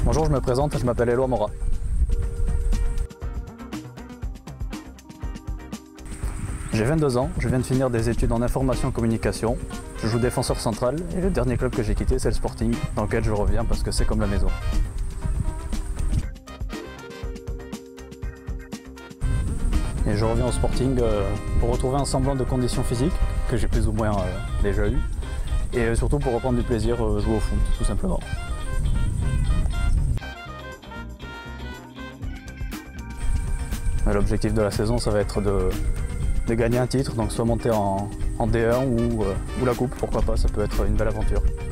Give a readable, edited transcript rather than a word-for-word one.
Bonjour, je me présente, je m'appelle Eloi Mora. J'ai 22 ans, je viens de finir des études en information et communication. Je joue défenseur central et le dernier club que j'ai quitté, c'est le Sporting, dans lequel je reviens parce que c'est comme la maison. Et je reviens au Sporting pour retrouver un semblant de condition physique que j'ai plus ou moins déjà eu. Et surtout pour reprendre du plaisir, jouer au foot, tout simplement. L'objectif de la saison, ça va être de gagner un titre, donc soit monter en D1 ou la coupe, pourquoi pas, ça peut être une belle aventure.